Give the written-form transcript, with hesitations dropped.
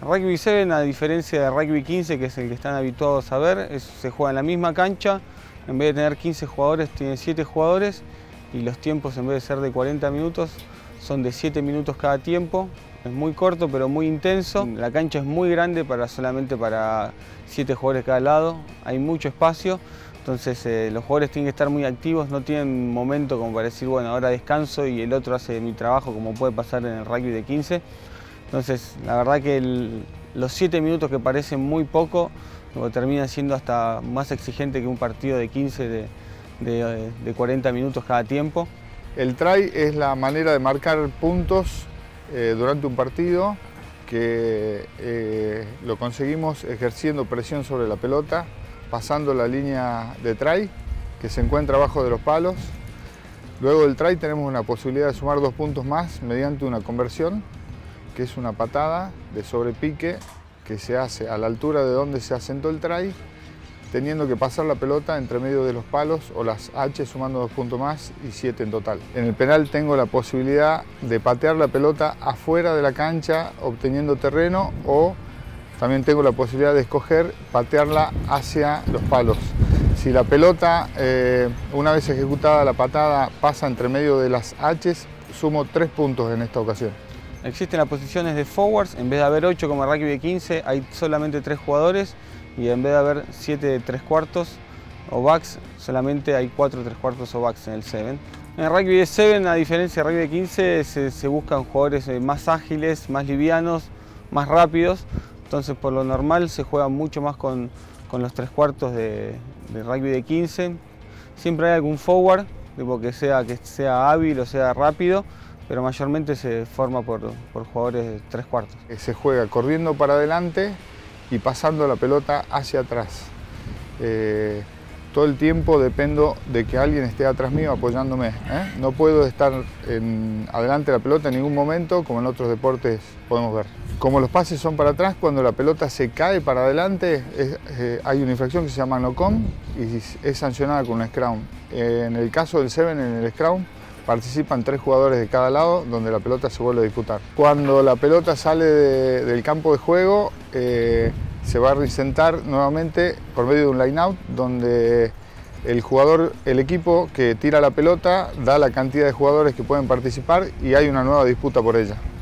Rugby 7, a diferencia de Rugby 15, que es el que están habituados a ver, se juega en la misma cancha. En vez de tener 15 jugadores, tiene 7 jugadores y los tiempos, en vez de ser de 40 minutos, son de 7 minutos cada tiempo. Es muy corto, pero muy intenso. La cancha es muy grande solamente para 7 jugadores cada lado. Hay mucho espacio, entonces los jugadores tienen que estar muy activos, no tienen momento como para decir, bueno, ahora descanso y el otro hace mi trabajo, como puede pasar en el rugby de 15. Entonces, la verdad que los 7 minutos que parecen muy poco, terminan siendo hasta más exigente que un partido de 15 de 40 minutos cada tiempo. El try es la manera de marcar puntos durante un partido que lo conseguimos ejerciendo presión sobre la pelota, pasando la línea de try que se encuentra abajo de los palos. Luego del try tenemos una posibilidad de sumar 2 puntos más mediante una conversión, que es una patada de sobrepique que se hace a la altura de donde se asentó el try, teniendo que pasar la pelota entre medio de los palos o las H, sumando 2 puntos más y 7 en total. En el penal tengo la posibilidad de patear la pelota afuera de la cancha obteniendo terreno, o también tengo la posibilidad de escoger patearla hacia los palos. Si la pelota, una vez ejecutada la patada, pasa entre medio de las H, sumo 3 puntos en esta ocasión. Existen las posiciones de forwards, en vez de haber 8 como en rugby de 15, hay solamente 3 jugadores, y en vez de haber 7 de 3/4 o backs, solamente hay 4 3/4 o backs en el 7. En el rugby de 7, a diferencia del rugby de 15, se buscan jugadores más ágiles, más livianos, más rápidos, entonces por lo normal se juega mucho más con los 3/4 de rugby de 15. Siempre hay algún forward, que sea hábil o sea rápido, pero mayormente se forma por jugadores 3/4. Se juega corriendo para adelante y pasando la pelota hacia atrás. Todo el tiempo dependo de que alguien esté atrás mío apoyándome. No puedo estar adelante de la pelota en ningún momento, como en otros deportes podemos ver. Como los pases son para atrás, cuando la pelota se cae para adelante, hay una infracción que se llama no-con y es sancionada con un scrum. En el caso del 7, en el scrum, participan 3 jugadores de cada lado, donde la pelota se vuelve a disputar. Cuando la pelota sale del campo de juego, se va a reintentar nuevamente por medio de un line-out, donde el equipo que tira la pelota da la cantidad de jugadores que pueden participar y hay una nueva disputa por ella.